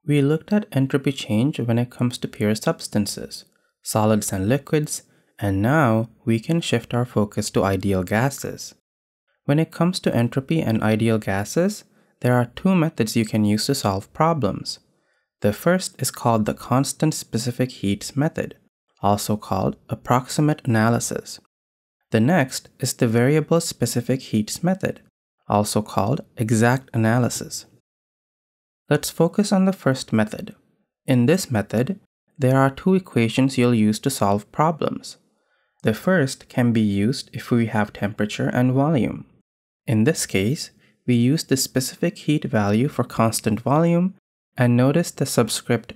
We looked at entropy change when it comes to pure substances, solids and liquids, and now we can shift our focus to ideal gases. When it comes to entropy and ideal gases, there are two methods you can use to solve problems. The first is called the constant specific heats method, also called approximate analysis. The next is the variable specific heats method, also called exact analysis. Let's focus on the first method. In this method, there are two equations you'll use to solve problems. The first can be used if we have temperature and volume. In this case, we use the specific heat value for constant volume and notice the subscript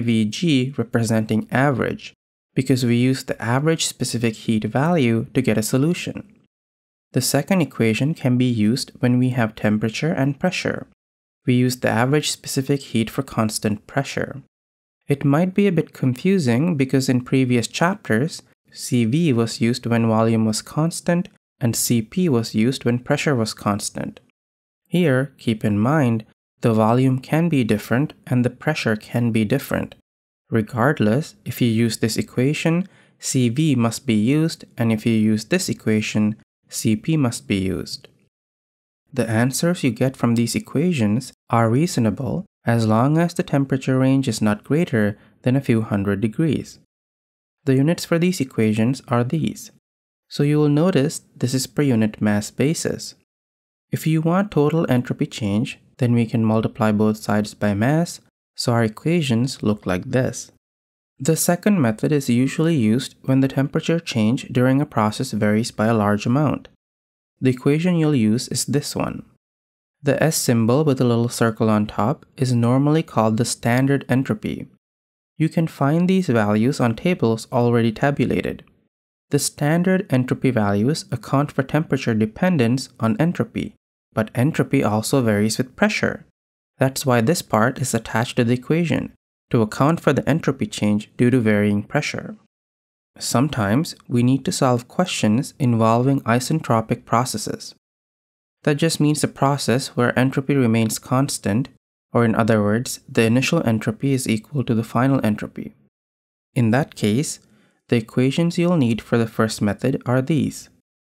AVG representing average because we use the average specific heat value to get a solution. The second equation can be used when we have temperature and pressure. We use the average specific heat for constant pressure. It might be a bit confusing because in previous chapters, CV was used when volume was constant and CP was used when pressure was constant. Here, keep in mind, the volume can be different and the pressure can be different. Regardless, if you use this equation, CV must be used, and if you use this equation, CP must be used. The answers you get from these equations are reasonable as long as the temperature range is not greater than a few hundred degrees. The units for these equations are these. So you will notice this is per unit mass basis. If you want total entropy change, then we can multiply both sides by mass, so our equations look like this. The second method is usually used when the temperature change during a process varies by a large amount. The equation you'll use is this one. The S symbol with a little circle on top is normally called the standard entropy. You can find these values on tables already tabulated. The standard entropy values account for temperature dependence on entropy, but entropy also varies with pressure. That's why this part is attached to the equation, to account for the entropy change due to varying pressure. Sometimes we need to solve questions involving isentropic processes. That just means a process where entropy remains constant, or in other words, the initial entropy is equal to the final entropy. In that case, the equations you'll need for the first method are these.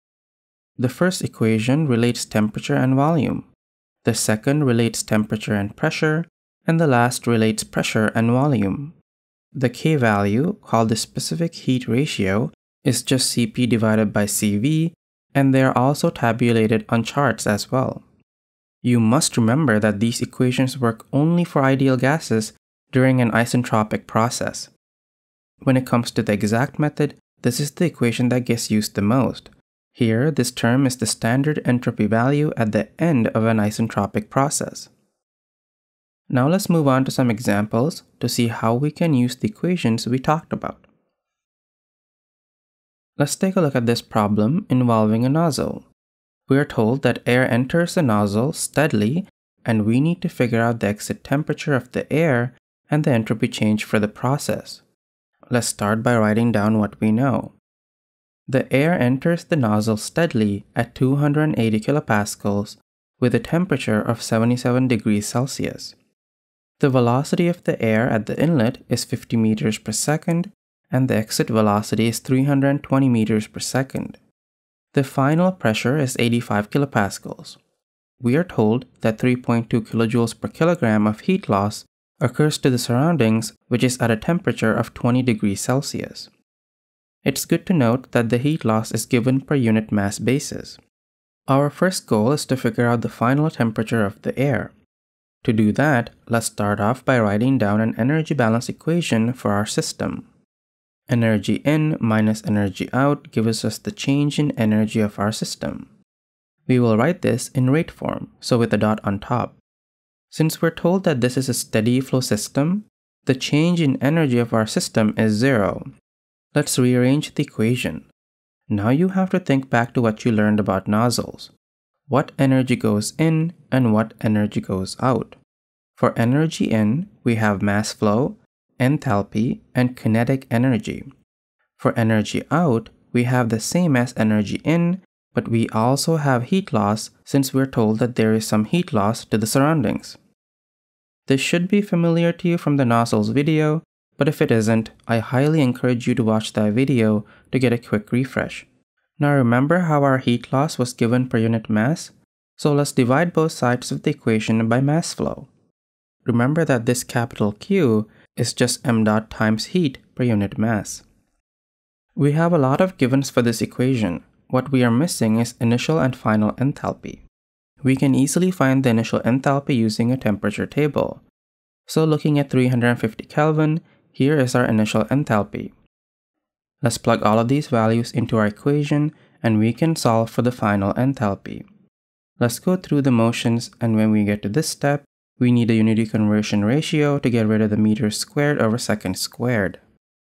The first equation relates temperature and volume. The second relates temperature and pressure, and the last relates pressure and volume. The K value, called the specific heat ratio, is just Cp divided by Cv, and they are also tabulated on charts as well. You must remember that these equations work only for ideal gases during an isentropic process. When it comes to the exact method, this is the equation that gets used the most. Here, this term is the standard entropy value at the end of an isentropic process. Now let's move on to some examples to see how we can use the equations we talked about. Let's take a look at this problem involving a nozzle. We are told that air enters the nozzle steadily, and we need to figure out the exit temperature of the air and the entropy change for the process. Let's start by writing down what we know. The air enters the nozzle steadily at 280 kilopascals with a temperature of 77 degrees Celsius. The velocity of the air at the inlet is 50 meters per second, and the exit velocity is 320 meters per second. The final pressure is 85 kilopascals. We are told that 3.2 kilojoules per kilogram of heat loss occurs to the surroundings, which is at a temperature of 20 degrees Celsius. It's good to note that the heat loss is given per unit mass basis. Our first goal is to figure out the final temperature of the air. To do that, let's start off by writing down an energy balance equation for our system. Energy in minus energy out gives us the change in energy of our system. We will write this in rate form, so with a dot on top. Since we're told that this is a steady flow system, the change in energy of our system is 0. Let's rearrange the equation. Now you have to think back to what you learned about nozzles. What energy goes in and what energy goes out. For energy in, we have mass flow, enthalpy, and kinetic energy. For energy out, we have the same as energy in, but we also have heat loss since we're told that there is some heat loss to the surroundings. This should be familiar to you from the nozzles video, but if it isn't, I highly encourage you to watch that video to get a quick refresh. Now remember how our heat loss was given per unit mass? So let's divide both sides of the equation by mass flow. Remember that this capital Q is just m dot times heat per unit mass. We have a lot of givens for this equation. What we are missing is initial and final enthalpy. We can easily find the initial enthalpy using a temperature table. So looking at 350 Kelvin, here is our initial enthalpy. Let's plug all of these values into our equation and we can solve for the final enthalpy. Let's go through the motions, and when we get to this step, we need a unity conversion ratio to get rid of the meters squared over seconds squared.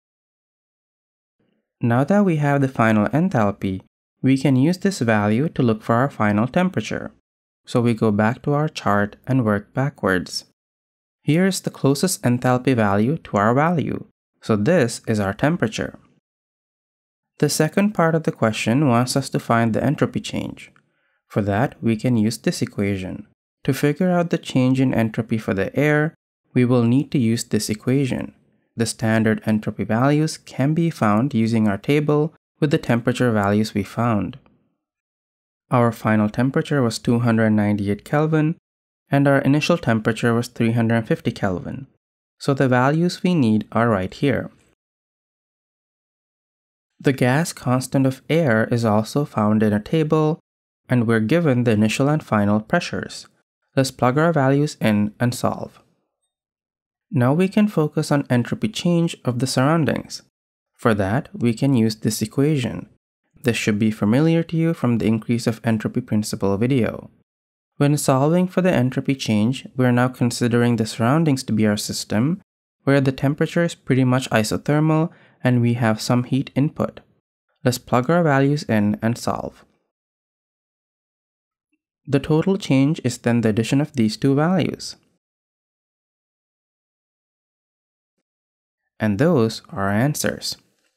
Now that we have the final enthalpy, we can use this value to look for our final temperature. So we go back to our chart and work backwards. Here is the closest enthalpy value to our value. So this is our temperature. The second part of the question wants us to find the entropy change. For that, we can use this equation. To figure out the change in entropy for the air, we will need to use this equation. The standard entropy values can be found using our table with the temperature values we found. Our final temperature was 298 Kelvin, and our initial temperature was 350 Kelvin. So the values we need are right here. The gas constant of air is also found in a table, and we're given the initial and final pressures. Let's plug our values in and solve. Now we can focus on entropy change of the surroundings. For that, we can use this equation. This should be familiar to you from the increase of entropy principle video. When solving for the entropy change, we are now considering the surroundings to be our system, where the temperature is pretty much isothermal and we have some heat input. Let's plug our values in and solve. The total change is then the addition of these two values. And those are our answers.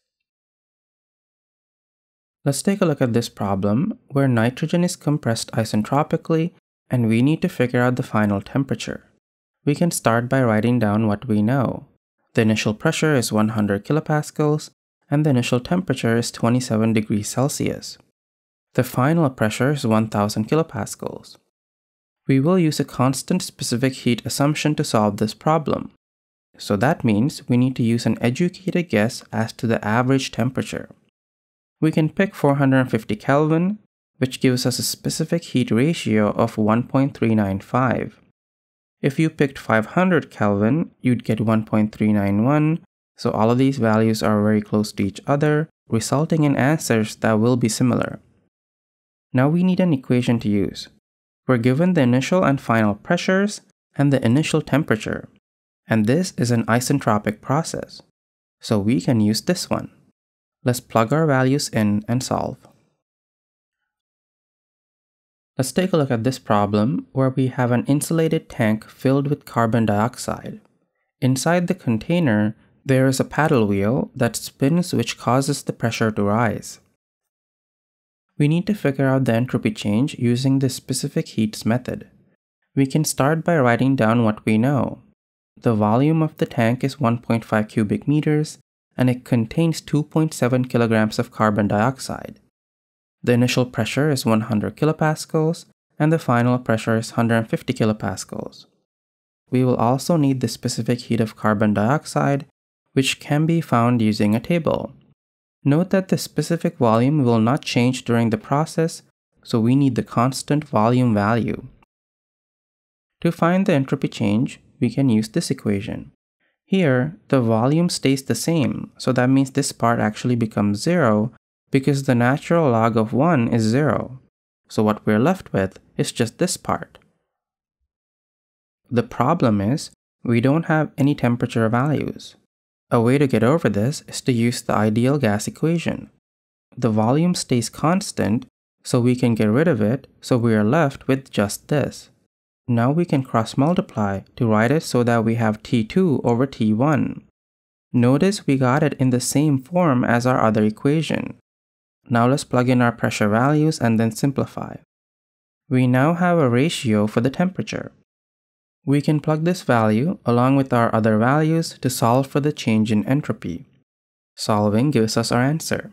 Let's take a look at this problem where nitrogen is compressed isentropically and we need to figure out the final temperature. We can start by writing down what we know. The initial pressure is 100 kilopascals and the initial temperature is 27 degrees Celsius. The final pressure is 1000 kilopascals. We will use a constant specific heat assumption to solve this problem. So that means we need to use an educated guess as to the average temperature. We can pick 450 Kelvin, which gives us a specific heat ratio of 1.395. If you picked 500 Kelvin, you'd get 1.391, so all of these values are very close to each other, resulting in answers that will be similar. Now we need an equation to use. We're given the initial and final pressures and the initial temperature, and this is an isentropic process, so we can use this one. Let's plug our values in and solve. Let's take a look at this problem where we have an insulated tank filled with carbon dioxide. Inside the container, there is a paddle wheel that spins which causes the pressure to rise. We need to figure out the entropy change using the specific heats method. We can start by writing down what we know. The volume of the tank is 1.5 cubic meters and it contains 2.7 kilograms of carbon dioxide. The initial pressure is 100 kilopascals and the final pressure is 150 kilopascals. We will also need the specific heat of carbon dioxide, which can be found using a table. Note that the specific volume will not change during the process, so we need the constant volume value. To find the entropy change, we can use this equation. Here, the volume stays the same, so that means this part actually becomes 0 because the natural log of 1 is 0. So what we're left with is just this part. The problem is, we don't have any temperature values. A way to get over this is to use the ideal gas equation. The volume stays constant, so we can get rid of it, so we are left with just this. Now we can cross-multiply to write it so that we have T2 over T1. Notice we got it in the same form as our other equation. Now let's plug in our pressure values and then simplify. We now have a ratio for the temperature. We can plug this value along with our other values to solve for the change in entropy. Solving gives us our answer.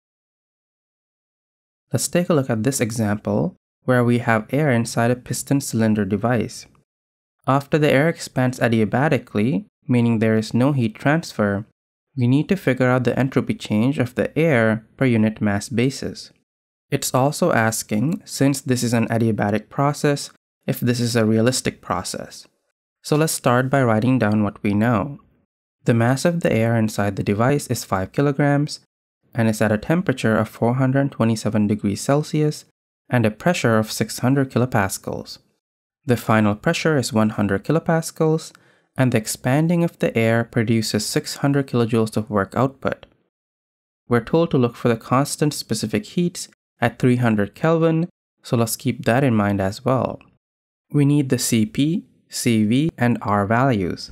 Let's take a look at this example where we have air inside a piston-cylinder device. After the air expands adiabatically, meaning there is no heat transfer, we need to figure out the entropy change of the air per unit mass basis. It's also asking, since this is an adiabatic process, if this is a realistic process. So let's start by writing down what we know. The mass of the air inside the device is 5 kilograms and is at a temperature of 427 degrees Celsius and a pressure of 600 kilopascals. The final pressure is 100 kilopascals, and the expanding of the air produces 600 kilojoules of work output. We're told to look for the constant specific heats at 300 Kelvin, so let's keep that in mind as well. We need the Cp, Cv, and R values.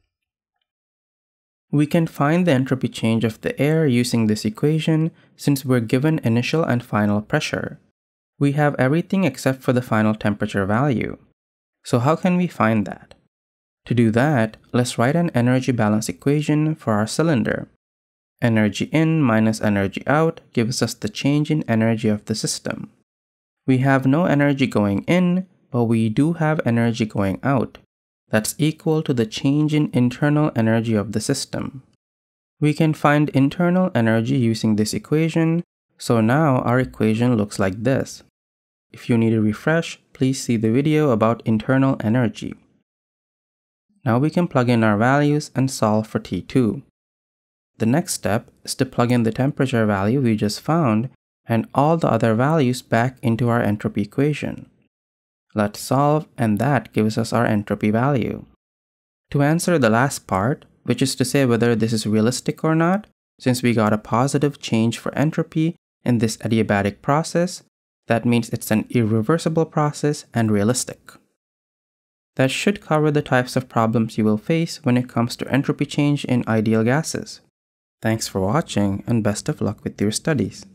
We can find the entropy change of the air using this equation since we're given initial and final pressure. We have everything except for the final temperature value. So how can we find that? To do that, let's write an energy balance equation for our cylinder. Energy in minus energy out gives us the change in energy of the system. We have no energy going in, but we do have energy going out. That's equal to the change in internal energy of the system. We can find internal energy using this equation, so now our equation looks like this. If you need a refresh, please see the video about internal energy. Now we can plug in our values and solve for T2. The next step is to plug in the temperature value we just found and all the other values back into our entropy equation. Let's solve, and that gives us our entropy value. To answer the last part, which is to say whether this is realistic or not, since we got a positive change for entropy in this adiabatic process, that means it's an irreversible process and realistic. That should cover the types of problems you will face when it comes to entropy change in ideal gases. Thanks for watching and best of luck with your studies.